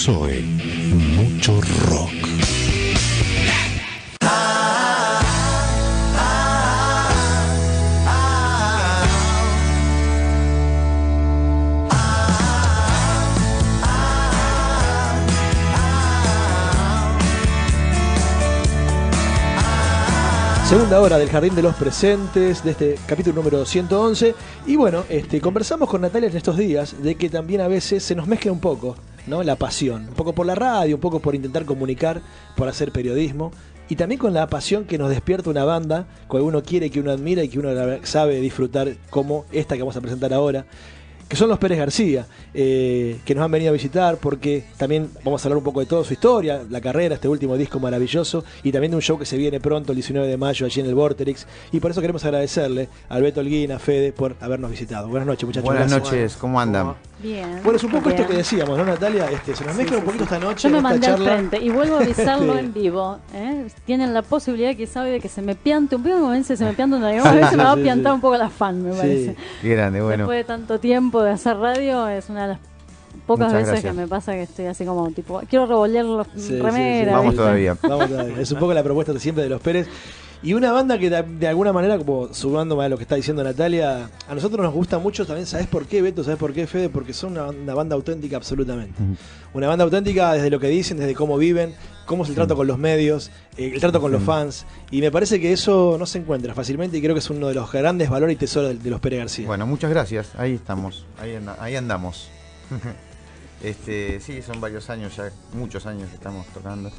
Zoe, mucho rock. Segunda hora del Jardín de los Presentes, de este capítulo número 111. Y bueno, conversamos con Natalia en estos días de que también a veces se nos mezcla un poco, ¿no? La pasión, un poco por la radio, un poco por intentar comunicar, por hacer periodismo. Y también con la pasión que nos despierta una banda que uno quiere, que uno admira y que uno sabe disfrutar, como esta que vamos a presentar ahora, que son los Pérez García, que nos han venido a visitar porque también vamos a hablar un poco de toda su historia, la carrera, este último disco maravilloso, y también de un show que se viene pronto, el 19 de mayo, allí en el Vorterix, y por eso queremos agradecerle a Beto Holguín, a Fede, por habernos visitado. Buenas noches, muchachos. Buenas Gracias. noches, ¿cómo andan? Bien. Bueno, es un poco bien. esto que decíamos, ¿no, Natalia? Se nos mezcla un poquito esta noche. Yo me esta mandé al charla. frente y vuelvo a avisarlo en vivo. Tienen la posibilidad, quizá, de que se me piante un poco, como ven, se me pianta una vez, se me va a piantar un poco la fan, me parece. Qué grande, bueno. Después de tanto tiempo de hacer radio, es una de las pocas Muchas veces gracias. que me pasa que estoy así como, tipo, quiero revolver los Sí, remeras. Vamos ¿viste? todavía. Vamos todavía. Es un poco la propuesta de siempre de los Pérez. Y una banda que de alguna manera, como sumándome a lo que está diciendo Natalia, a nosotros nos gusta mucho también. ¿Sabes por qué, Beto? ¿Sabes por qué, Fede? Porque son una banda auténtica absolutamente. Una banda auténtica desde lo que dicen, desde cómo viven, cómo es el trato con los medios, el trato con los fans. Y me parece que eso no se encuentra fácilmente y creo que es uno de los grandes valores y tesoros de los Pérez García. Bueno, muchas gracias. Ahí estamos. Ahí andamos. Sí, son varios años ya, muchos años que estamos tocando.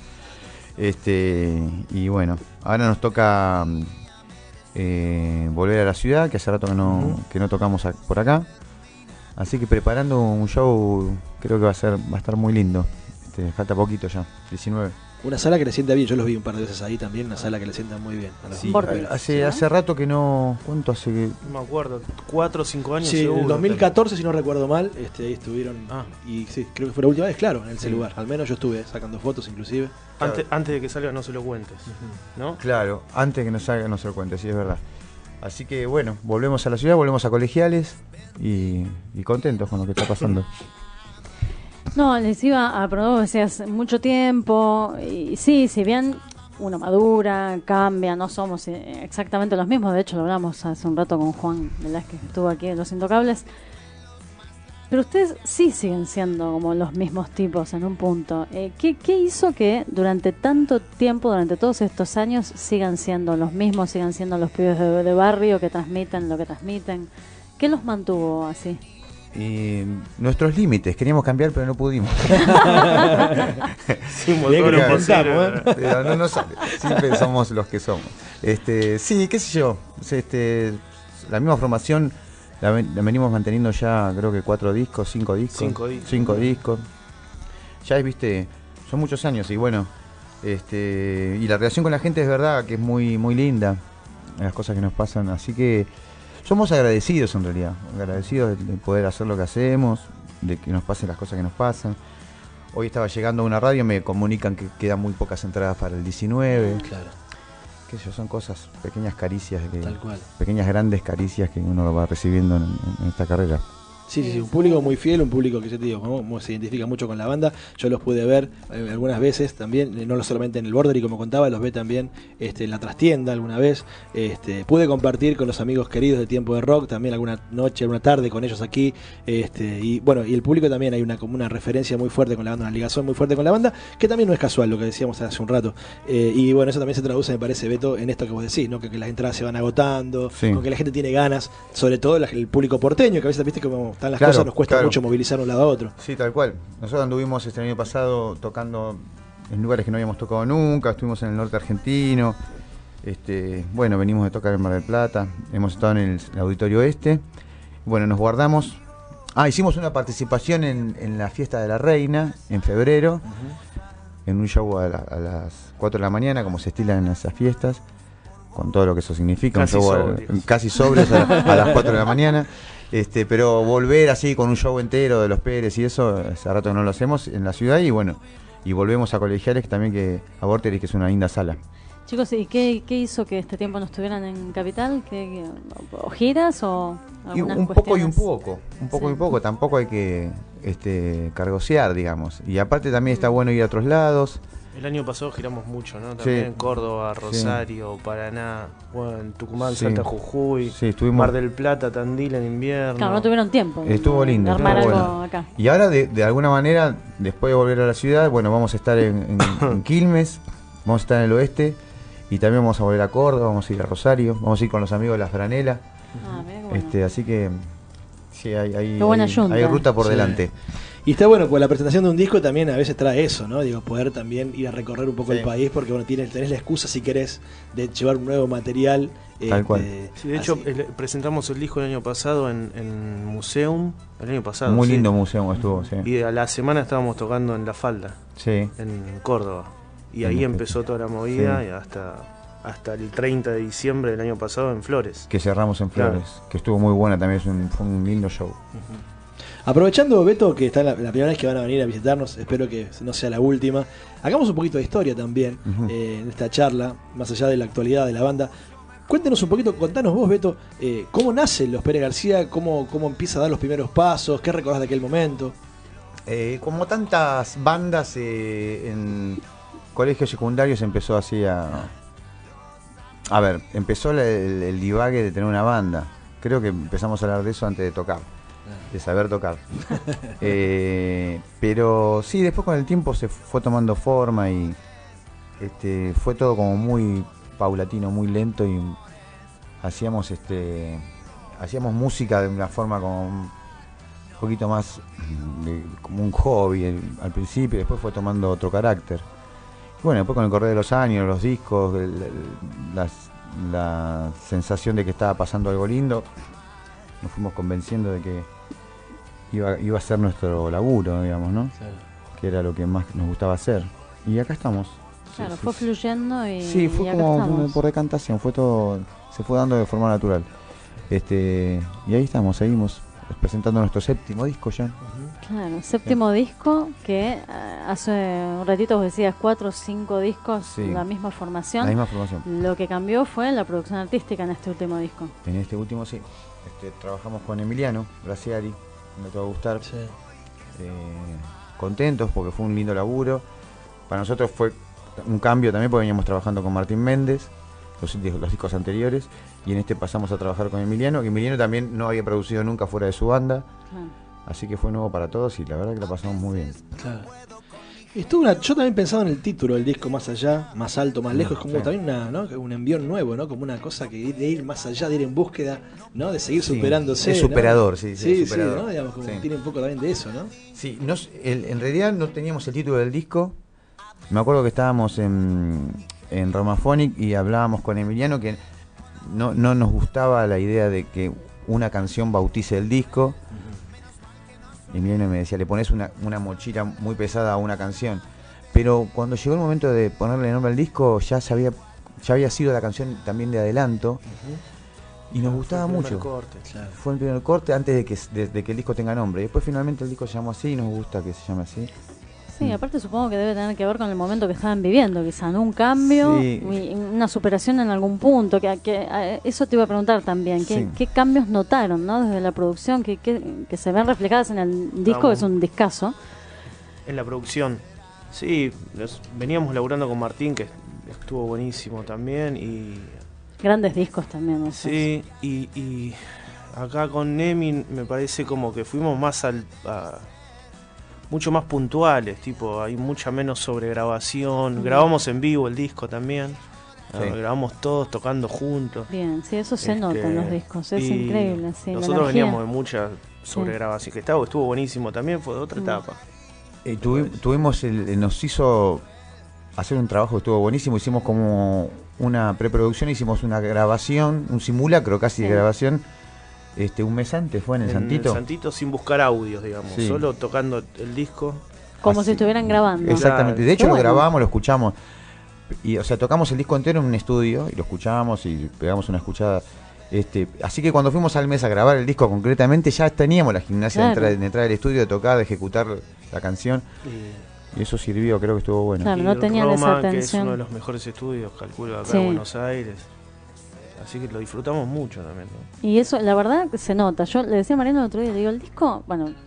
Y bueno, ahora nos toca volver a la ciudad, que hace rato que no tocamos por acá. Así que preparando un show, creo que va a estar muy lindo. Falta poquito ya, 19. Una sala que le sienta bien, yo los vi un par de veces ahí también, una sala que le sienta muy bien. A los Sí, Pérez. hace rato que no. ¿Cuánto hace que.? No me acuerdo, 4 o 5 años. Sí, en seguro. el 2014, si no recuerdo mal, ahí estuvieron. Ah. Y sí, creo que fue la última vez, claro, en ese Sí. lugar. Al menos yo estuve sacando fotos, inclusive. Antes de que salga, no se lo cuentes, ¿no? Claro, antes que nos salga, no se lo cuente, sí, es verdad. Así que bueno, volvemos a la ciudad, volvemos a Colegiales y contentos con lo que está pasando. No, les iba a preguntar, decías, mucho tiempo, y sí, si bien uno madura, cambia, no somos exactamente los mismos, de hecho lo hablamos hace un rato con Juan Velázquez, que estuvo aquí en Los Intocables, pero ustedes sí siguen siendo como los mismos tipos en un punto. ¿Qué hizo que durante tanto tiempo, durante todos estos años, sigan siendo los mismos, sigan siendo los pibes de barrio que transmiten lo que transmiten? ¿Qué los mantuvo así? Y nuestros límites, queríamos cambiar pero no pudimos. Sí, un Bien que motor lo imposible, intentamos, Pero no sale, siempre somos los que somos. Sí, qué sé yo, la misma formación la venimos manteniendo ya, creo que 4 discos, 5 discos. 5 discos. Discos. Ya viste, son muchos años y bueno, y la relación con la gente es verdad que es muy, muy linda, las cosas que nos pasan, así que somos agradecidos en realidad, agradecidos de poder hacer lo que hacemos, de que nos pasen las cosas que nos pasan. Hoy estaba llegando a una radio, me comunican que quedan muy pocas entradas para el 19. Claro, Qué sé yo, son cosas, pequeñas caricias, tal cual. pequeñas grandes caricias que uno va recibiendo en esta carrera. Sí, un público muy fiel, un público que yo te digo, como se identifica mucho con la banda. Yo los pude ver algunas veces también, no solamente en el Border, y como contaba, los ve también en la trastienda alguna vez. Pude compartir con los amigos queridos de Tiempo de Rock también alguna noche, alguna tarde con ellos aquí. Y bueno, y el público también hay como una referencia muy fuerte con la banda, una ligación muy fuerte con la banda, que también no es casual lo que decíamos hace un rato. Y bueno, eso también se traduce, me parece, Beto, en esto que vos decís, ¿no? Que las entradas se van agotando, Sí. con que la gente tiene ganas, sobre todo el público porteño, que a veces, viste, como están las Claro, cosas, nos cuesta claro. mucho movilizar un lado a otro. Sí, tal cual. Nosotros anduvimos este año pasado tocando en lugares que no habíamos tocado nunca, estuvimos en el norte argentino, bueno, venimos de tocar en Mar del Plata, hemos estado en el Auditorio Este, bueno, nos guardamos, hicimos una participación en la Fiesta de la Reina, en febrero, en un show a las 4 de la mañana, como se estilan en esas fiestas, con todo lo que eso significa, Casi un show sobrios. casi sobrios a las 4 de la mañana. Pero volver así con un show entero de los Pérez y eso, hace rato que no lo hacemos en la ciudad y bueno, y volvemos a Colegiales que también a Vorterix, que es una linda sala. Chicos, ¿y qué hizo que este tiempo no estuvieran en Capital? ¿O giras o Y algunas un poco y un cuestiones? poco, un poco y un poco, tampoco hay que cargosear, digamos. Y aparte también está bueno ir a otros lados. El año pasado giramos mucho, ¿no? También en Córdoba, Rosario, Paraná, bueno, en Tucumán, Salta, Jujuy, estuvimos... Mar del Plata, Tandil en invierno. Claro, no tuvieron tiempo. Estuvo lindo. De armar estuvo algo bueno. acá. Y ahora, de alguna manera, después de volver a la ciudad, bueno, vamos a estar en Quilmes, vamos a estar en el oeste, y también vamos a volver a Córdoba, vamos a ir a Rosario, vamos a ir con los amigos de La Franela. Mira, bueno. Así que sí, hay ruta por delante. Y está bueno, pues la presentación de un disco también a veces trae eso, ¿no? Digo, poder también ir a recorrer un poco el país, porque bueno, tenés la excusa, si querés, de llevar un nuevo material. Tal cual. Sí, de hecho, presentamos el disco el año pasado en Museum, el año pasado. Muy lindo museo estuvo, sí. Y a la semana estábamos tocando en La Falda, sí, en Córdoba. Y ahí empezó toda la movida, y hasta el 30 de diciembre del año pasado en Flores. Que cerramos en Flores, que estuvo muy buena también, fue un lindo show. Aprovechando, Beto, que está la primera vez que van a venir a visitarnos, espero que no sea la última, hagamos un poquito de historia también en esta charla, más allá de la actualidad de la banda. Cuéntenos un poquito, contanos vos, Beto, cómo nace Los Pérez García, cómo empieza a dar los primeros pasos, qué recordás de aquel momento. Como tantas bandas en colegios secundarios empezó así a ver, empezó el divague de tener una banda. Creo que empezamos a hablar de eso antes de tocar, de saber tocar. Pero sí, después con el tiempo se fue tomando forma y fue todo como muy paulatino, muy lento, y hacíamos música de una forma como un poquito más como un hobby al principio, después fue tomando otro carácter. Bueno, después con el correr de los años, los discos, la sensación de que estaba pasando algo lindo, nos fuimos convenciendo de que iba a ser nuestro laburo, digamos, ¿no? Sí. Que era lo que más nos gustaba hacer. Y acá estamos. Claro, fue fluyendo y sí, fue y como por decantación, fue todo, se fue dando de forma natural. Y ahí estamos, seguimos presentando nuestro séptimo disco ya. Claro, séptimo disco, que hace un ratito vos decías 4 o 5 discos, la misma formación. La misma formación. Lo que cambió fue la producción artística en este último disco. En este último sí. Trabajamos con Emiliano Graciari, me te va a gustar. Sí. Contentos porque fue un lindo laburo. Para nosotros fue un cambio también porque veníamos trabajando con Martín Méndez, los discos anteriores, y en este pasamos a trabajar con Emiliano, que Emiliano también no había producido nunca fuera de su banda. Así que fue nuevo para todos y la verdad que la pasamos muy bien. Claro. Yo también pensaba en el título del disco, Más Allá, Más Alto, Más Lejos, como también un envión nuevo, ¿no? Como una cosa que de ir más allá, de ir en búsqueda, ¿no? De seguir superándose. Es superador, ¿no? Sí, superador. Sí, ¿no? Digamos, como tiene un poco también de eso, ¿no? Sí, en realidad no teníamos el título del disco. Me acuerdo que estábamos en Romaphonic y hablábamos con Emiliano que no nos gustaba la idea de que una canción bautice el disco. Y Emiliano me decía, le pones una mochila muy pesada a una canción. Pero cuando llegó el momento de ponerle nombre al disco, ya había sido la canción también de adelanto. Y nos gustaba mucho. Fue el primer corte antes de que el disco tenga nombre. Y después finalmente el disco se llamó así y nos gusta que se llame así. Sí, aparte supongo que debe tener que ver con el momento que estaban viviendo, quizá, ¿no? Un cambio, una superación en algún punto, que eso te iba a preguntar también, ¿qué cambios notaron, ¿no? Desde la producción, que se ven reflejadas en el disco, que es un discazo. En la producción, sí, veníamos laburando con Martín, que estuvo buenísimo también, y... Grandes discos también, esos. Sí, y acá con Nemi me parece como que fuimos más mucho más puntuales, tipo, hay mucha menos sobregrabación. Grabamos en vivo el disco también. Grabamos todos tocando juntos. Bien, sí, eso se nota en los discos, es increíble. Sí, nosotros veníamos de mucha sobregrabación, que estuvo buenísimo también, fue de otra etapa. Nos hizo hacer un trabajo que estuvo buenísimo, hicimos como una preproducción, hicimos una grabación, un simulacro casi de grabación. Un mes antes fue en el Santito. En el Santito sin buscar audios, digamos, solo tocando el disco. Como si estuvieran grabando. Exactamente, de hecho lo grabamos, lo escuchamos. Y, tocamos el disco entero en un estudio y lo escuchamos y pegamos una escuchada. Así que cuando fuimos al mes a grabar el disco concretamente, ya teníamos la gimnasia de entrar al estudio, de tocar, de ejecutar la canción. Y eso sirvió, creo que estuvo bueno. Claro, no tenían Roma, esa atención. Que es uno de los mejores estudios, calculo, acá en Buenos Aires. Así que lo disfrutamos mucho también, ¿no? Y eso, la verdad, se nota. Yo le decía a Mariano el otro día, le digo, el disco, bueno,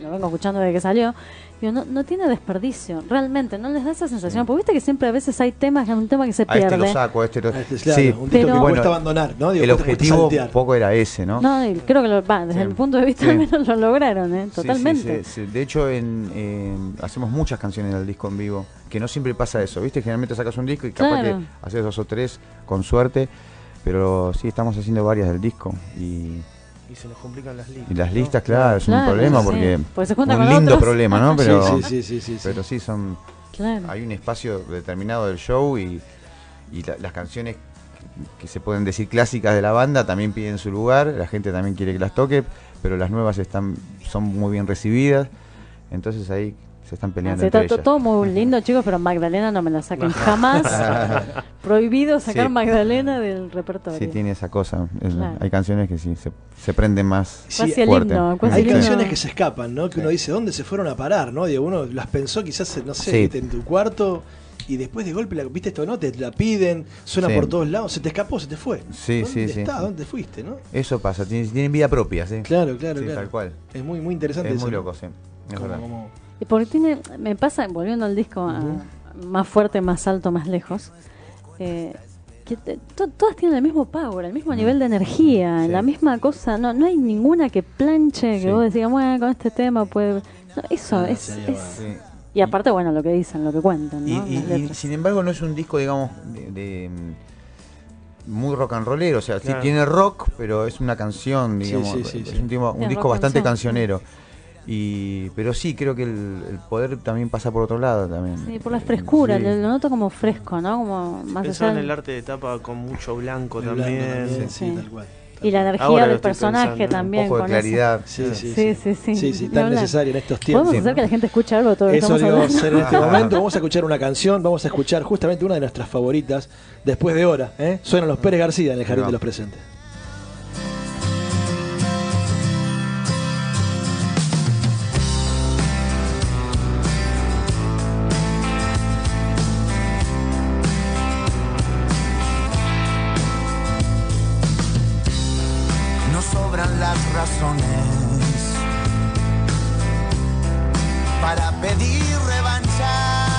lo vengo escuchando desde que salió, digo, no tiene desperdicio, realmente, no les da esa sensación, porque viste que siempre a veces hay temas, un tema que se A pierde. este lo saco, a este lo... Claro, Sí, un disco que pero- cuesta abandonar, ¿no? Digo, el cuesta objetivo saltear. un poco era ese, ¿no? No, y creo que desde Sí. el punto de vista Sí. al menos lo lograron, Sí, totalmente. sí. De hecho, hacemos muchas canciones del disco en vivo, que no siempre pasa eso, ¿viste? Generalmente sacas un disco y capaz Claro. que haces 2 o 3 con suerte, pero sí, estamos haciendo varias del disco y se nos complican las listas. Y las ¿no? listas, claro, es un Claro, problema sí. porque Porque se juntan un con lindo otros. problema, ¿no? Sí, Pero Sí. pero sí son Claro. hay un espacio determinado del show y las canciones que se pueden decir clásicas de la banda también piden su lugar, la gente también quiere que las toque, pero las nuevas son muy bien recibidas, entonces ahí se están peleando Así entre está ellas. todo muy lindo, chicos, pero Magdalena no me la saquen jamás. Prohibido sacar Sí. Magdalena del repertorio. Sí, tiene esa cosa. Claro. Hay canciones que sí se prenden más Casi el fuerte. himno, casi Hay el himno. canciones que se escapan, ¿no? Que uno dice, ¿dónde se fueron a parar? ¿No? Digo, uno las pensó quizás, no sé, Sí. en tu cuarto y después de golpe, ¿viste esto no? Te la piden, suena Sí. por todos lados, se te escapó, se te fue. Sí, ¿Dónde sí. estás? ¿Dónde fuiste? ¿No? Eso pasa, tienen vida propia, sí. Claro. Sí, tal cual. Es muy interesante Es eso, muy ¿no? loco, sí. Es Como- verdad. como- Y porque me pasa, volviendo al disco, más fuerte, más alto, más lejos, que todas tienen el mismo power, el mismo nivel de energía, Sí. la misma cosa, no hay ninguna que planche, que Sí. vos decís, bueno, con este tema puede... No, eso Ah, es... sí, es- va. Sí. Y aparte, bueno, lo que dicen, lo que cuentan, Y, ¿no? y- Las y, letras. sin embargo no es un disco, digamos, muy rock and rollero, o sea, Claro. sí tiene rock, pero es una canción, Sí, digamos, sí, es sí. un, un Es disco rock bastante canción. cancionero. Pero sí, creo que el poder también pasa por otro lado también. Sí, por la frescura, Sí. lo noto como fresco, ¿no? Como más Pensaba en allá el arte de tapa con mucho blanco el también. blanco también, Sí. sí, tal cual. y la energía Ahora lo del estoy personaje pensando, ¿no? también. Un poco de con eso. claridad. Sí, sí, Sí, sí. sí. Sí, Ni tan hablar. necesario en estos ¿Podemos tiempos. hacer que la gente escuche algo de todo lo que Eso estamos lo vamos a hablando? hacer en este momento. Vamos a escuchar una canción, vamos a escuchar justamente una de nuestras favoritas, Después de Hora. Suenan los Pérez García en el Jardín va. de los Presentes. No sobran las razones para pedir revancha.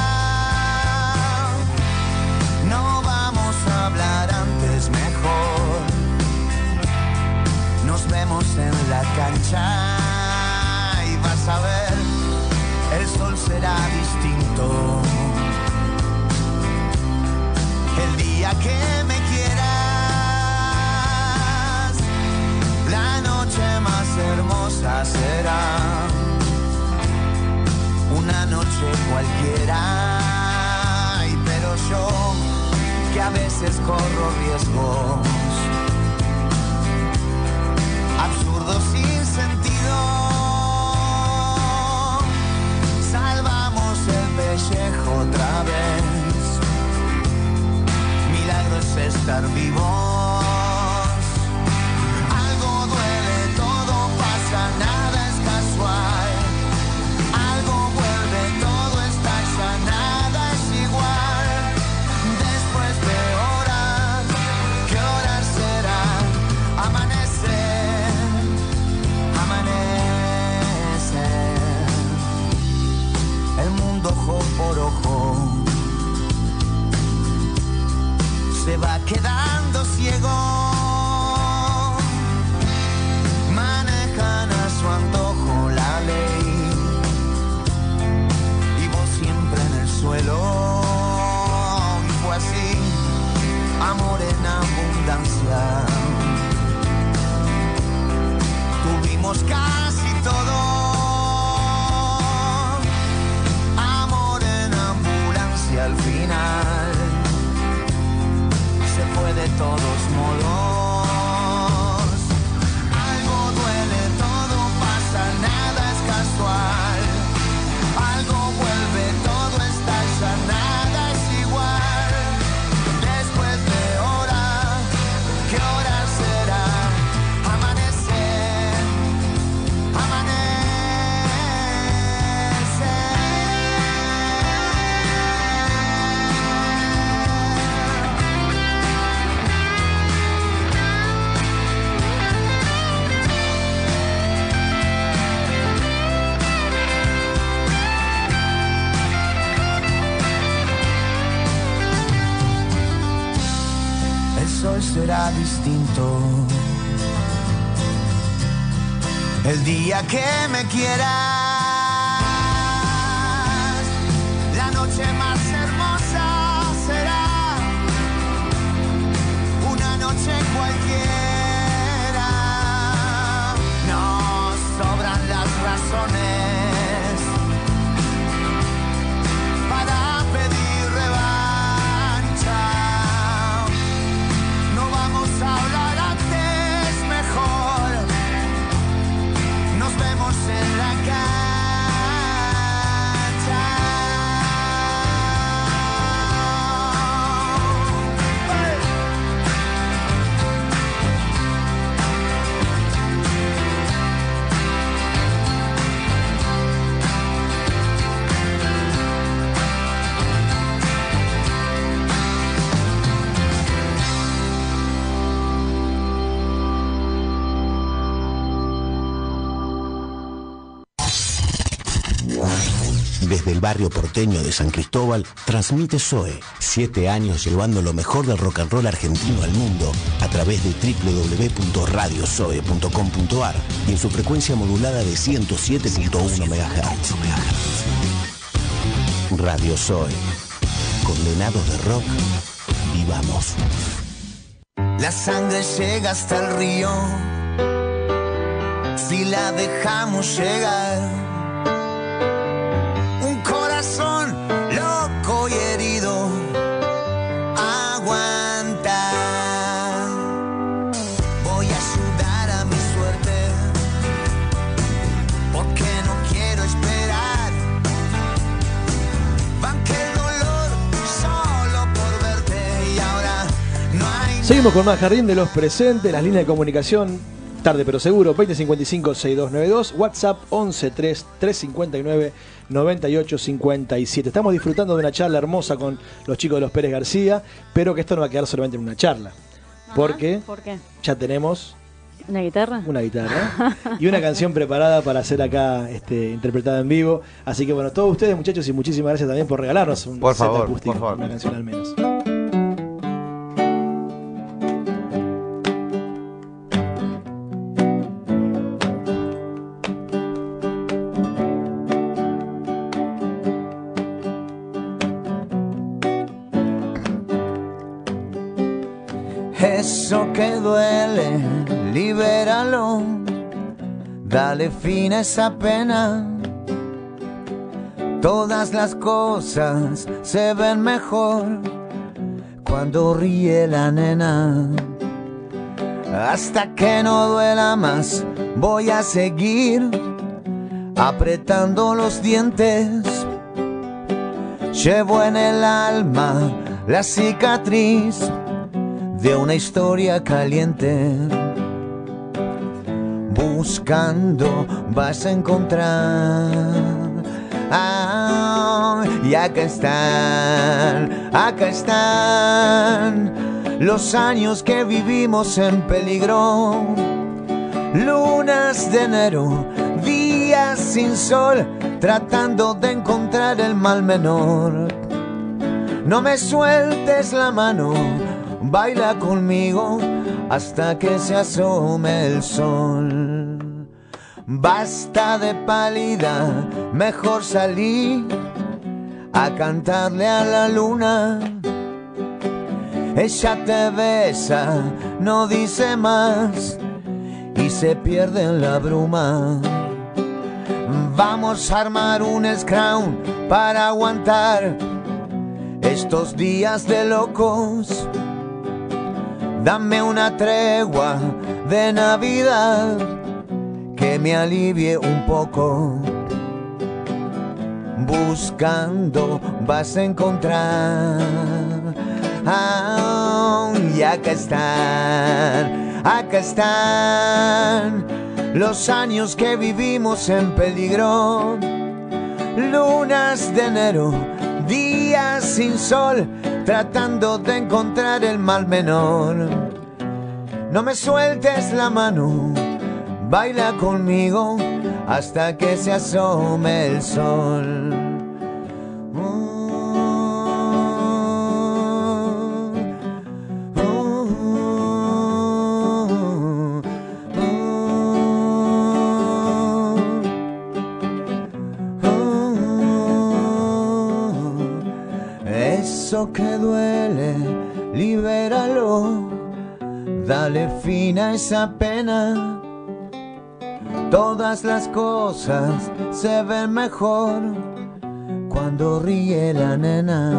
No vamos a hablar antes, mejor. Nos vemos en la cancha y vas a ver, el sol será distinto. El día que me quieras, la noche más hermosa será una noche cualquiera. Ay, pero yo, que a veces corro riesgos absurdos sin sentido, salvamos el pellejo otra vez. Milagro es estar vivos. Algo duele, todo pasa, nada es casual. Algo vuelve, todo estalla, nada es igual. Después de horas, ¿qué horas serán? Amanecer, amanecer. El mundo ojo por ojo se va quedando ciego. Manejan a su antojo la ley y vos siempre en el suelo. Y fue así, amor en abundancia. Tuvimos casi todo. Amor en ambulancia al final. Se fue de todos modos. será distinto. El día que me quieras, la noche más hermosa será una noche cualquiera. Nos sobran las razones para pedir revancha. No vamos a hablar antes, mejor nos vemos en la cancha. Desde el barrio porteño de San Cristóbal, transmite Zoe. 7 años llevando lo mejor del rock and roll argentino al mundo a través de www.radiozoe.com.ar y en su frecuencia modulada de 107.1 MHz. Radio Zoe. Condenados de rock, vivamos. La sangre llega hasta el río si la dejamos llegar. Loco y herido, aguanta. Voy a ayudar a mi suerte, porque no quiero esperar. Banqué el dolor solo por verte y ahora no hay. Seguimos con más Jardín de los Presentes, las líneas de comunicación. Tarde pero seguro, 2055-6292, WhatsApp 11-3-359-9857. Estamos disfrutando de una charla hermosa con los chicos de los Pérez García, pero que esto no va a quedar solamente en una charla. ¿Por qué? Ya tenemos ¿Una guitarra? Una guitarra y una canción preparada para ser acá interpretada en vivo. Así que bueno, todos ustedes muchachos y muchísimas gracias también por regalarnos un set acústico, por favor, una canción al menos. Eso que duele, libéralo, dale fin a esa pena. Todas las cosas se ven mejor cuando ríe la nena. Hasta que no duela más, voy a seguir apretando los dientes. Llevo en el alma la cicatriz de una historia caliente. Buscando vas a encontrar. Y acá están los años que vivimos en peligro. Lunas de enero, días sin sol, tratando de encontrar el mal menor. No me sueltes la mano, baila conmigo hasta que se asome el sol. Basta de pálida, mejor salí a cantarle a la luna. Ella te besa, no dice más y se pierde en la bruma. Vamos a armar un scrum para aguantar estos días de locos. Dame una tregua de Navidad que me alivie un poco. Buscando vas a encontrar. Y acá están los años que vivimos en peligro. Lunas de enero, días sin sol, tratando de encontrar el mal menor. No me sueltes la mano, baila conmigo hasta que se asome el sol. eso que duele, libéralo, dale fin a esa pena. Todas las cosas se ven mejor cuando ríe la nena.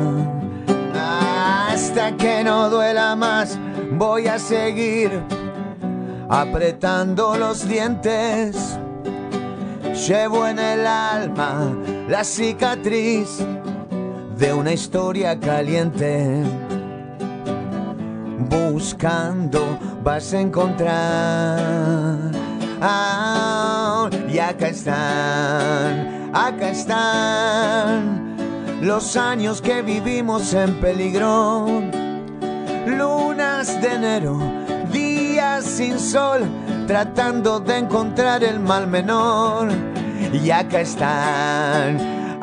Hasta que no duela más voy a seguir apretando los dientes. Llevo en el alma la cicatriz de una historia caliente. Buscando vas a encontrar. Y acá están los años que vivimos en peligro. Lunas de enero, días sin sol, tratando de encontrar el mal menor. Y acá están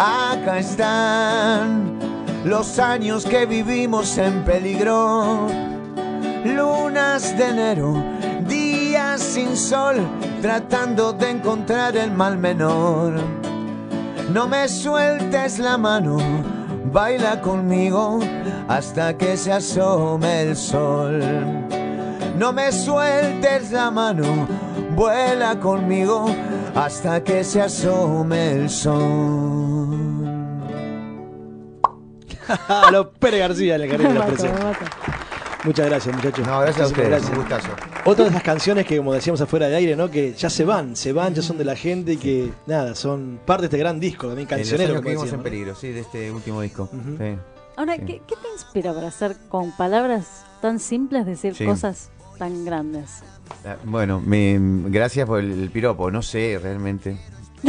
los años que vivimos en peligro. Lunas de enero, días sin sol, tratando de encontrar el mal menor. No me sueltes la mano, baila conmigo hasta que se asome el sol. No me sueltes la mano, vuela conmigo hasta que se asome el sol. Los Pérez García, el Jardín de los Presentes. Muchas gracias, muchachos. No, gracias a ustedes, gracias. un gustazo. Otra de esas canciones que, como decíamos afuera de aire, ¿no? Que ya se van, ya son de la gente y que, nada, son parte de este gran disco, también cancionero. Los años que vivimos en ¿no? peligro, sí, de este último disco. Sí. Ahora, Sí. ¿qué te inspira para hacer con palabras tan simples decir Sí. cosas tan grandes? Bueno, gracias por el piropo, no sé realmente.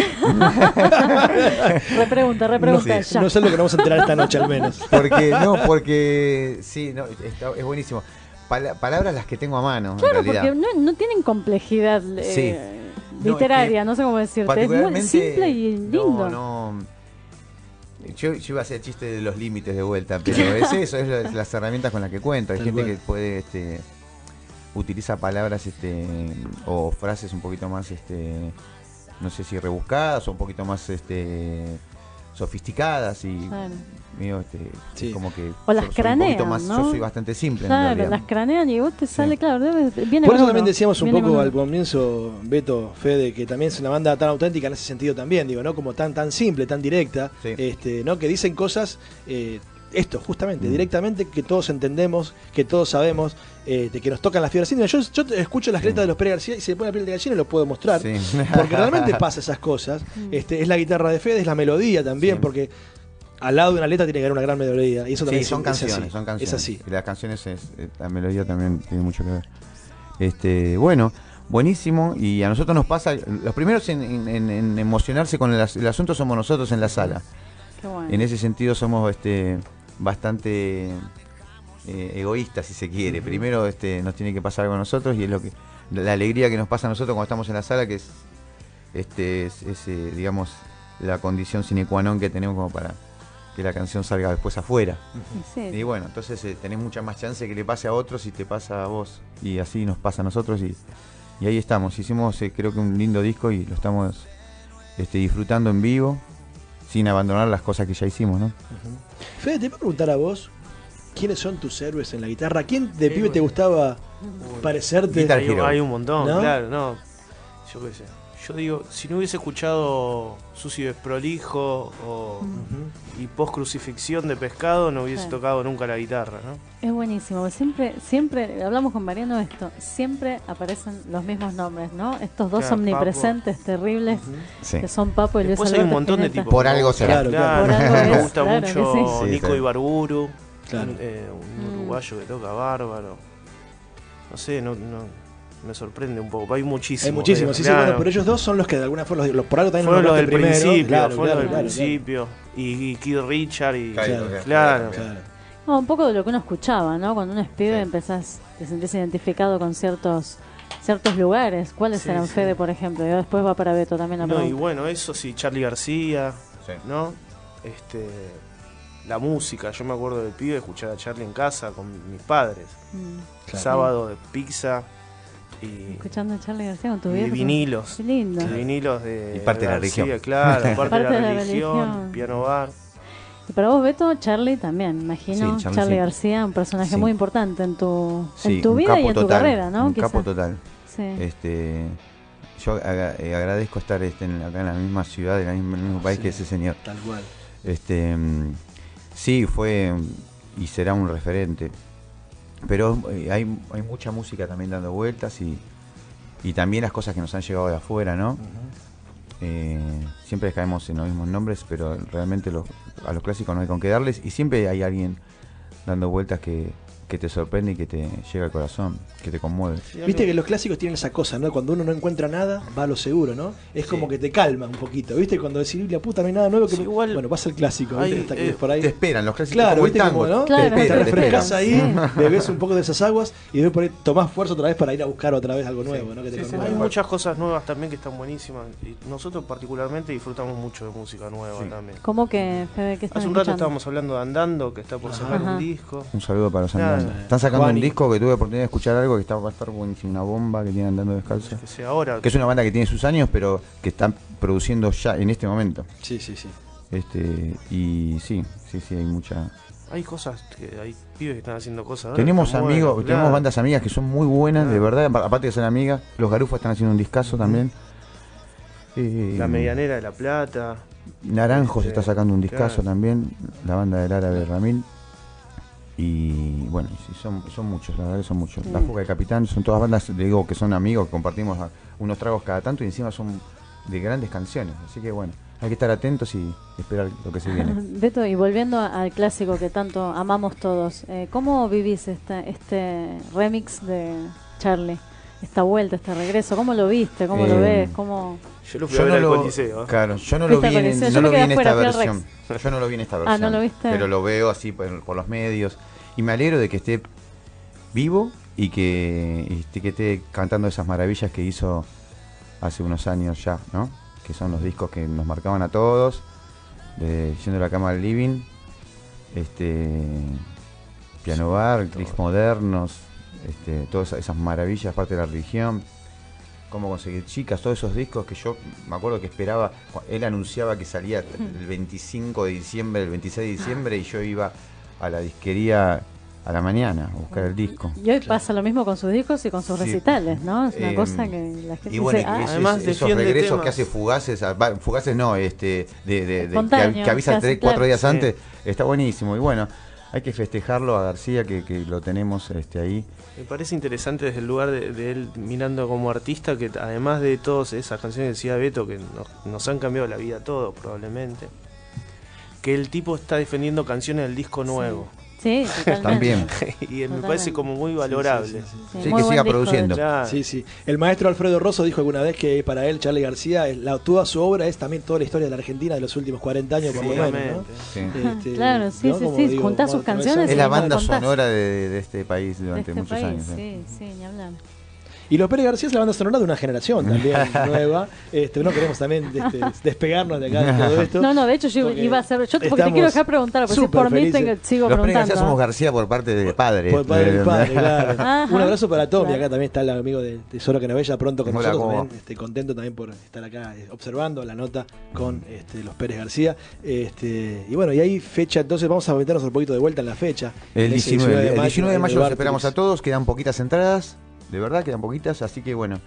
Repregunta ya. No sé lo que nos vamos a enterar esta noche al menos. Porque sí, no, es buenísimo. Palabras las que tengo a mano, Claro, en realidad. porque no tienen complejidad Sí. literaria, no sé cómo decirte. Es muy Particularmente, simple y lindo. Yo iba a hacer chiste de los límites de vuelta, pero es eso, es las herramientas con las que cuento. Hay Tal gente cual. que puede utiliza palabras o frases un poquito más no sé si rebuscadas o un poquito más sofisticadas y Claro. mío Sí. es como que O las soy un cranean, poquito más, ¿no? yo soy bastante simple en Claro, realidad. las cranean y vos te sale, claro, viene Por eso con también uno, decíamos un viene poco con al uno. comienzo, Beto, Fede, que también es una banda tan auténtica en ese sentido también, digo, ¿no? Como tan simple, tan directa, Sí. ¿no? Que dicen cosas, esto, justamente, Mm. directamente, que todos entendemos, que todos sabemos, que nos tocan las fibras íntimas. Yo escucho las letras de los Pérez García y se me pone la piel de gallina y lo puedo mostrar. Sí. Porque realmente pasa esas cosas. Es la guitarra de Fede, es la melodía también, Sí. porque al lado de una letra tiene que haber una gran melodía. Y eso también Sí, son es canciones, así. son canciones. Es así. Y las canciones, la melodía también tiene mucho que ver. Bueno, buenísimo. Y a nosotros nos pasa, los primeros en emocionarse con el asunto somos nosotros en la sala. Qué bueno. En ese sentido somos bastante egoístas, si se quiere. Primero nos tiene que pasar algo a nosotros y es lo que la alegría que nos pasa a nosotros cuando estamos en la sala, que es digamos, la condición sine qua non que tenemos como para que la canción salga después afuera. Sí. Y bueno, entonces tenés mucha más chance que le pase a otros y te pasa a vos. Y así nos pasa a nosotros y ahí estamos. Hicimos creo que un lindo disco y lo estamos disfrutando en vivo, sin abandonar las cosas que ya hicimos, ¿no? Fede, te voy a preguntar a vos, ¿quiénes son tus héroes en la guitarra? ¿Quién de pibe te gustaba parecerte? Guitar Hay, Hero. hay un montón, ¿No? claro, no. Yo qué sé. Yo digo, si no hubiese escuchado Sucio y Desprolijo y Post Crucifixión de Pescado, no hubiese Claro. tocado nunca la guitarra, ¿no? Es buenísimo. Siempre hablamos con Mariano esto. Siempre aparecen los mismos nombres, ¿no? Estos dos Claro, omnipresentes terribles Sí. que son Papo y Luis Después hay un Alberto montón de Spinetta. tipos. Por algo será. Claro, Claro, Por algo me es, gusta claro mucho que sí. Nico Sí. Ibarburu, Claro. un uruguayo que toca bárbaro. No sé, no me sorprende un poco. Hay muchísimos. Hay muchísimos, sí, claro. bueno, pero ellos dos son los que de alguna forma, por algo también Fueron los del nombraste primero. principio, Claro, fueron los del claro, principio. Y Kid Richard y. Claro, Claro. claro. No, un poco de lo que uno escuchaba, ¿no? Cuando uno es pibe Sí. empezás, te sentís identificado con ciertos lugares. ¿Cuáles Sí, eran, sí. Fede, por ejemplo? Y después va para Beto también la No, y pregunta. bueno, eso sí, Charly García, Sí. ¿no? La música, yo me acuerdo del pibe escuchar a Charly en casa con mis padres. Claro. Sábado de pizza y, Escuchando a Charly García con tu y viejo. vinilos. Qué lindo. Vinilos de Y parte de la García, religión. claro, parte de Parte la religión, piano bar. Y para vos, Beto, Charlie también, imagino. Sí, Charlie sí. García, un personaje Sí. muy importante en tu Sí, vida un y capo en tu total, carrera, ¿no? Un Quizá. capo total. Sí. Yo agradezco estar acá en la misma ciudad, en el mismo país Sí, que ese señor. Tal cual. Sí, fue y será un referente. Pero hay mucha música también dando vueltas y también las cosas que nos han llegado de afuera, ¿no? Siempre caemos en los mismos nombres, pero realmente a los clásicos no hay con qué darles y siempre hay alguien dando vueltas que te sorprende y que te llega al corazón, que te conmueve. Viste que los clásicos tienen esa cosa, ¿no? Cuando uno no encuentra nada, va a lo seguro, ¿no? Es como que te calma un poquito, ¿viste? Cuando decís, la puta, no hay nada nuevo que Sí, igual bueno, pasa el clásico, ¿viste? hay, Hasta que por ahí. Te esperan los clásicos, Claro, como el ¿viste? tango, Como, ¿no? Claro, te Te esperan, te refrescas esperan. ahí, bebes un poco de esas aguas y después por ahí tomás fuerza otra vez para ir a buscar otra vez algo nuevo, ¿no? Que te Sí, sí, conmueva. hay muchas cosas nuevas también que están buenísimas. Y nosotros particularmente disfrutamos mucho de música nueva Sí. también. ¿Cómo que, Fede, que están Hace un rato escuchando? estábamos hablando de Andando, que está por sacar Ajá. un disco. Un saludo para los Nada, Andando. Están sacando Juani. un disco que tuve la oportunidad de escuchar algo que va a estar buenísimo, una bomba que tiene Andando Descalzo. Que sea ahora. Que es una banda que tiene sus años, pero que están produciendo ya en este momento. Sí, sí, sí. Y sí, hay mucha. Hay cosas, hay pibes que están haciendo cosas ahora. Tenemos que están amigos, buenas, tenemos claro. bandas amigas que son muy buenas, de verdad, aparte de ser amigas. Los Garufas están haciendo un discazo también. La Medianera de La Plata. Naranjos está sacando un discazo Claro. también, la banda del Árabe Ramil. Y bueno, sí, son muchos, la verdad que son muchos. La Fuga de Capitán, son todas bandas, digo, que son amigos, que compartimos unos tragos cada tanto y encima son de grandes canciones. Así que bueno, hay que estar atentos y esperar lo que se viene. Beto, y volviendo al clásico que tanto amamos todos, ¿cómo vivís este remix de Charlie? Esta vuelta, este regreso, ¿cómo lo viste? ¿Cómo lo ves? ¿Cómo... Yo lo fui a ver al Coliseo. Claro, yo no lo Fuiste vi al en, Coliseo, no yo lo me vi quedé en esta afuera, fui al versión. Yo no lo vi en esta Ah, versión. ¿no lo viste? Pero lo veo así por los medios. Y me alegro de que esté vivo y que esté cantando esas maravillas que hizo hace unos años ya, ¿no? Que son los discos que nos marcaban a todos. Yendo de la cama al living. Piano bar, clics modernos. Todas esas maravillas, parte de la religión. Cómo conseguir chicas, todos esos discos que yo me acuerdo que esperaba. Él anunciaba que salía el 25 de diciembre, el 26 de diciembre, y yo iba a la disquería a la mañana a buscar el disco. Y hoy pasa lo mismo con sus discos y con sus Sí. recitales, ¿no? Es una cosa que la gente Y bueno, dice, y Además esos defiende regresos temas. que hace Fugaces, Fugaces no, Espontáneo, que avisa que hace, 3-4 días claro. antes, está buenísimo. Y bueno, hay que festejarlo a García, que lo tenemos ahí. Me parece interesante desde el lugar de él mirando como artista, que además de todas esas canciones que decía Beto, que nos han cambiado la vida a todos probablemente, que el tipo está defendiendo canciones del disco nuevo. sí, totalmente. También. Y me Totalmente. parece como muy valorable. Sí, sí, Sí, Sí, muy que buen siga disco de produciendo. Claro. Sí, sí. El maestro Alfredo Rosso dijo alguna vez que para él, Charly García, toda su obra es también toda la historia de la Argentina de los últimos 40 años, por lo menos, ¿no? Seguramente. Sí. Claro, sí, ¿no? sí, Como sí, digo, juntás sus con esa- canciones Es la y banda contás. sonora de este país De durante este muchos país, años. sí, ni hablar. Y Los Pérez García es la banda sonora de una generación también nueva. No queremos también despegarnos de acá de todo esto. No, de hecho yo porque iba a hacer, porque te estamos quiero dejar preguntar, porque si súper por mí felices. sigo Los Pérez García preguntando. somos García por parte de padre. Por padre del padre, claro. Ajá. Un abrazo para Tommy, Claro. acá también está el amigo de Tesoro que nos bella pronto con Hola, nosotros. ¿cómo También, contento también por estar acá observando la nota con Los Pérez García. Y bueno, y hay fecha, entonces vamos a meternos un poquito de vuelta en la fecha. El En ese 19 de mayo en el los Barclays. esperamos a todos, quedan poquitas entradas, de verdad quedan poquitas, así que bueno,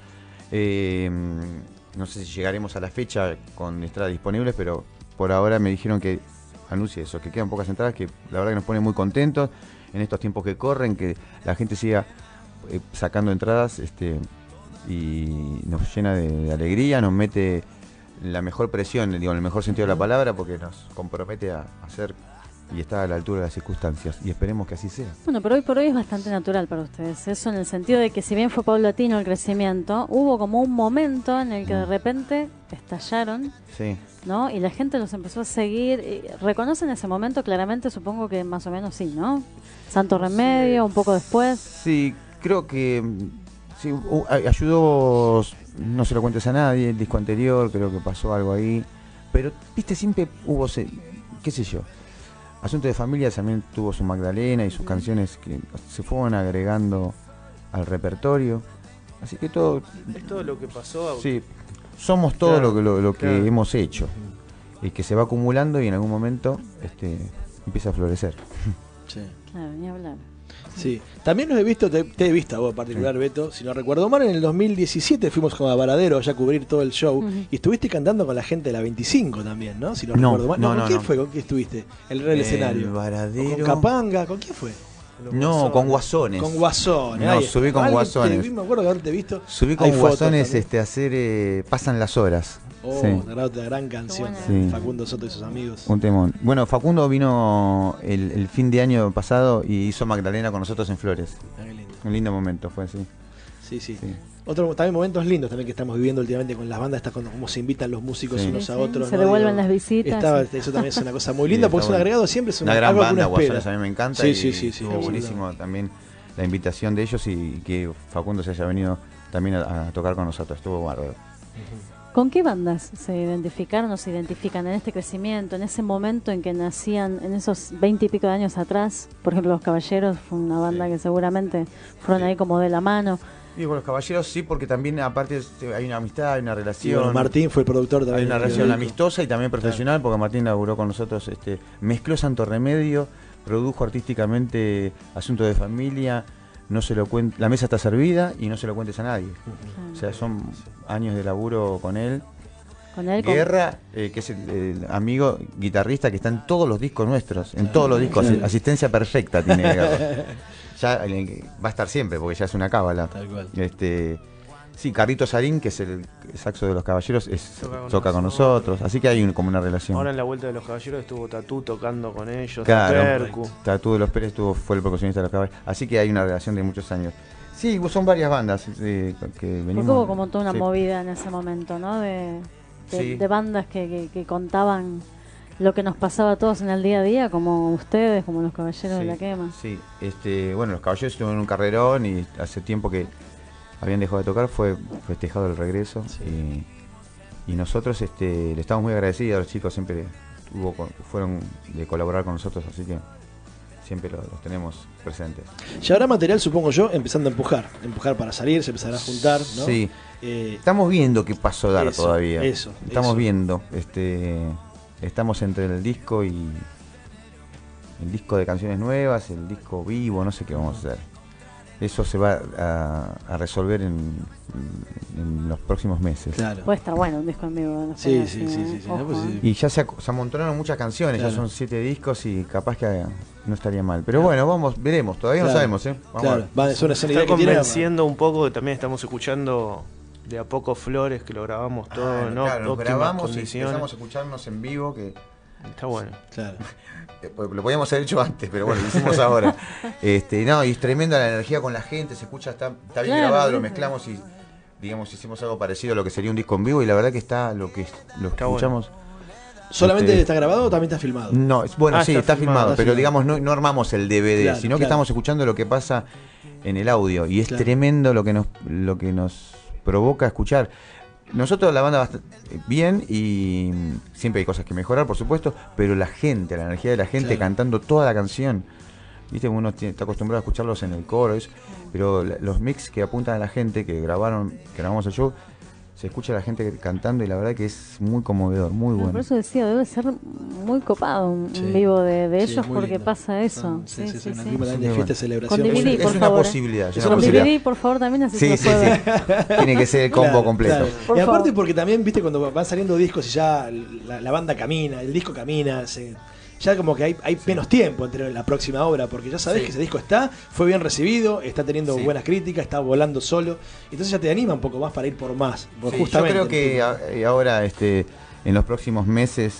no sé si llegaremos a la fecha con entradas disponibles, pero por ahora me dijeron que anuncie eso, que quedan pocas entradas, que la verdad que nos pone muy contentos en estos tiempos que corren, que la gente siga sacando entradas y nos llena de alegría, nos mete la mejor presión, digo, en el mejor sentido de la palabra, porque nos compromete a hacer y está a la altura de las circunstancias y esperemos que así sea. Bueno, pero hoy por hoy es bastante natural para ustedes. Eso en el sentido de que si bien fue paulatino el crecimiento, hubo como un momento en el que de repente estallaron, Sí. ¿no? Y la gente los empezó a seguir. ¿Reconocen ese momento? Claramente supongo que más o menos sí, ¿no? Santo Remedio, un poco después. Sí, creo que sí, ayudó, no se lo cuentes a nadie, el disco anterior, creo que pasó algo ahí, pero viste, siempre hubo, qué sé yo, Asunto de Familia también tuvo su Magdalena y sus canciones que se fueron agregando al repertorio, así que todo, Es todo lo que pasó. sí, somos todo Claro, lo que claro. hemos hecho. que se va acumulando y en algún momento empieza a florecer. Sí. Claro, ni hablar. Sí, también los he visto, te he visto a vos en particular, Beto, si no recuerdo mal, en el 2017 fuimos con a Varadero ya a cubrir todo el show y estuviste cantando con la gente de la 25 también, ¿no? Si no recuerdo mal. ¿Con quién fue? ¿Con quién estuviste? El escenario. Varadero. ¿O con Capanga? ¿Con quién fue? No, con Guasones. Con Guasones. No, subí con Guasones. Me acuerdo de haberte visto. Subí con Guasones a hacer Pasan las horas. Oh, sí. Una gran canción. Sí. Facundo Soto y sus amigos. Un temón. Bueno, Facundo vino el fin de año pasado y hizo Magdalena con nosotros en Flores. Ah, qué lindo. Un lindo momento fue así. Sí. Otros también momentos lindos también que estamos viviendo últimamente con las bandas, cómo se invitan los músicos unos a otros. Se devuelven las visitas. Eso también es una cosa muy linda porque es un agregado siempre. Es una gran algo banda, que uno espera. Guasones, a mí me encanta. Sí, estuvo buenísimo también la invitación de ellos y que Facundo se haya venido también a tocar con nosotros. Estuvo bárbaro. ¿Con qué bandas se identificaron o se identifican en este crecimiento, en ese momento en que nacían, en esos 20 y pico de años atrás? Por ejemplo, Los Caballeros fue una banda que seguramente fueron ahí como de la mano. Y con Los Caballeros sí, porque también aparte hay una amistad, hay una relación. Bueno, Martín fue el productor también. Hay una relación amistosa y también profesional, porque Martín laburó con nosotros, mezcló Santo Remedio, produjo artísticamente Asunto de Familia, no se lo cuenta, La mesa está servida y no se lo cuentes a nadie. O sea, son años de laburo con él. Guerra, que es el amigo guitarrista que está en todos los discos nuestros, en todos los discos, asistencia perfecta tiene Guerra. Ya va a estar siempre, porque ya es una cábala. Tal cual. Sí, Carrito Sarín, que es el saxo de Los Caballeros, toca con nosotros, así que hay como una relación. Ahora en la Vuelta de Los Caballeros estuvo Tatú tocando con ellos, claro, Tatú de los Pérez fue el percusionista de Los Caballeros, así que hay una relación de muchos años. Sí, son varias bandas que venimos. Porque hubo como toda una movida en ese momento, ¿no? De bandas que contaban lo que nos pasaba a todos en el día a día, como ustedes, como Los Caballeros de la Quema. Sí, bueno, Los Caballeros estuvieron en un carrerón y hace tiempo que habían dejado de tocar, fue festejado el regreso y nosotros le estamos muy agradecidos a los chicos, siempre fueron de colaborar con nosotros, así que siempre los tenemos presentes. Ya habrá material, supongo yo, empezando a empujar para salir, se empezará a juntar, ¿no? Sí, estamos viendo qué paso dar todavía. Estamos viendo, estamos entre el disco y el disco de canciones nuevas, el disco vivo, no sé qué vamos a hacer. Eso se va a resolver en los próximos meses. Claro. Puede estar bueno un disco en vivo. No sí. No, pues, y ya se amontonaron muchas canciones, ya son 7 discos y capaz que no estaría mal. Pero bueno, veremos, todavía no sabemos. Vamos a ver. Es una está convenciendo un poco, que también estamos escuchando de a poco Flores, que lo grabamos todo, ¿no? Claro, grabamos y empezamos a escucharnos en vivo, que está bueno. Claro. Lo podíamos haber hecho antes, pero bueno, lo hicimos ahora. Y es tremenda la energía con la gente, se escucha, está bien grabado, lo mezclamos y digamos hicimos algo parecido a lo que sería un disco en vivo y la verdad que está lo que escuchamos. Bueno. ¿Solamente está grabado o también está filmado? No, bueno, sí, está filmado, pero digamos no armamos el DVD, sino que estamos escuchando lo que pasa en el audio y es tremendo lo que nos provoca escuchar. Nosotros la banda va bien y siempre hay cosas que mejorar, por supuesto, pero la energía de la gente cantando toda la canción, viste, uno está acostumbrado a escucharlos en el coro, pero los mix que apuntan a la gente, que grabamos el show, se escucha a la gente cantando y la verdad que es muy conmovedor, muy bueno. Por eso decía, debe ser muy copado un vivo de ellos porque lindo. Pasa eso. Sí. De fiesta, celebración. Es una posibilidad. Con DVD, por favor, también así se puede. Tiene que ser el combo completo. Y aparte porque también, viste, cuando van saliendo discos y ya la banda camina, el disco camina, ya como que hay menos tiempo entre la próxima obra, porque ya sabés que ese disco fue bien recibido, está teniendo buenas críticas, está volando solo, entonces ya te anima un poco más para ir por más. Justamente, yo creo que ahora en los próximos meses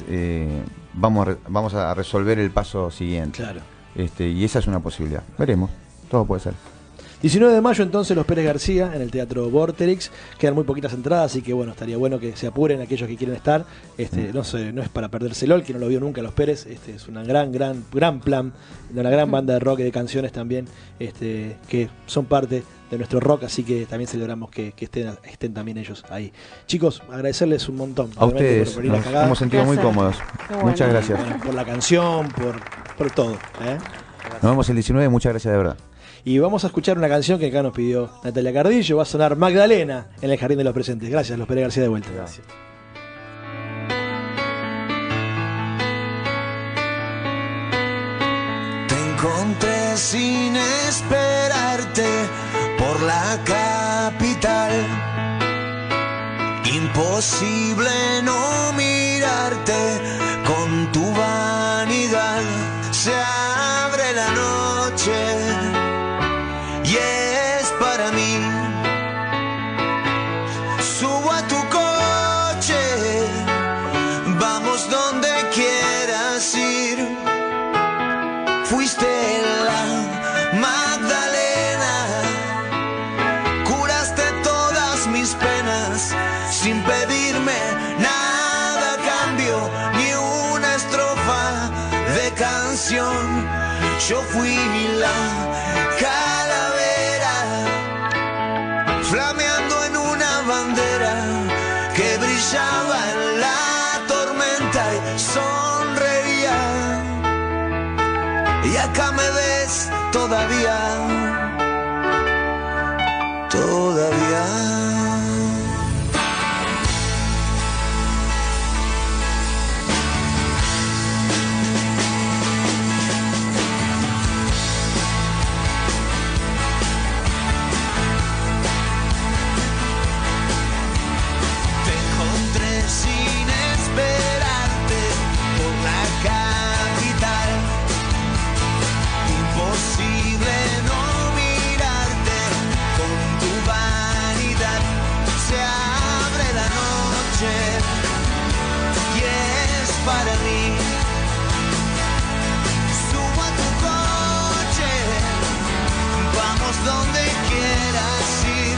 vamos a resolver el paso siguiente. Claro. Y esa es una posibilidad. Veremos, todo puede ser. 19 de mayo entonces Los Pérez García en el Teatro Vorterix, quedan muy poquitas entradas, así que bueno, estaría bueno que se apuren aquellos que quieren estar. No sé, no es para perdérselo, el que no lo vio nunca Los Pérez, es una gran plan de una gran banda de rock y de canciones también, que son parte de nuestro rock, así que también celebramos que estén también ellos ahí. Chicos, agradecerles un montón. A ustedes, nos hemos sentido muy cómodos. Muchas gracias. Por la canción, por todo. Nos vemos el 19, muchas gracias de verdad. Y vamos a escuchar una canción que acá nos pidió Natalia Cardillo. Va a sonar Magdalena en el Jardín de los Presentes. Gracias, Los Pérez García, de vuelta. Gracias. encontré sin esperarte por la capital. Imposible no mirarte con tu vanidad. Se abre la noche y es para mí. Subo a tu coche, vamos donde quieras ir. Fuiste la Magdalena, curaste todas mis penas sin pedirme nada a cambio, ni una estrofa de canción. Yo fui la calavera, flameando en una bandera que brillaba en la tormenta y sonreía. Y acá me ves todavía, todavía. Sin esperarte por la capital. Imposible no mirarte con tu vanidad. Se abre la noche y es para mí. Subo a tu coche, vamos donde quieras ir.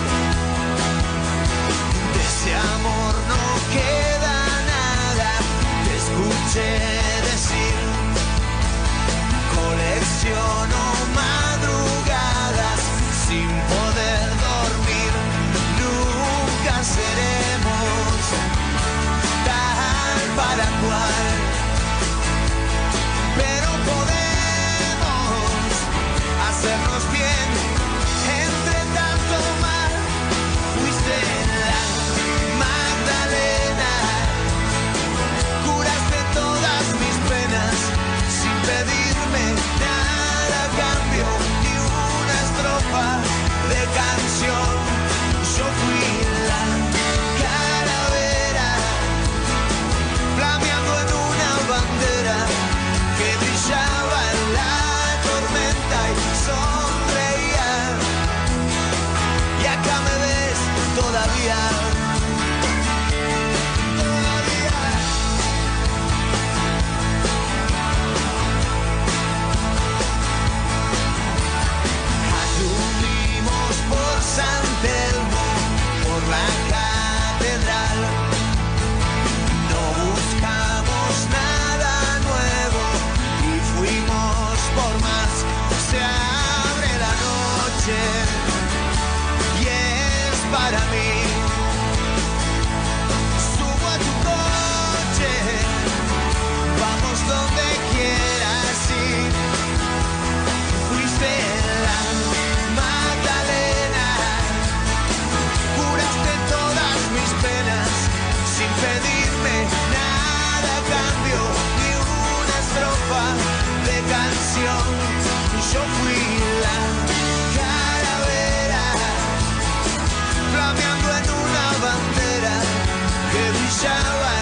De ese amor no queda nada, te escuché decir. Colecciono madrugadas sin poder dormir. Nunca seremos tal para cual, pero podemos hacernos bien entre tanto mal. Fuiste la Magdalena, curaste todas mis penas sin pedirme nada a cambio, ni una estrofa de canción. Yo fui la calavera, flameando en una bandera que brillaba en la tormenta y sonreía. Y acá me ves todavía. Anduvimos por San Telmo, por la catedral. No buscamos nada nuevo y fuimos por más. Se abre la noche y es para mí. Subo a tu coche, vamos donde quieras ir. Fuiste la Magdalena, curaste todas mis penas sin pedirme nada a cambio, ni una estrofa de canción. Yo fui la calavera, flameando en una bandera que brillaba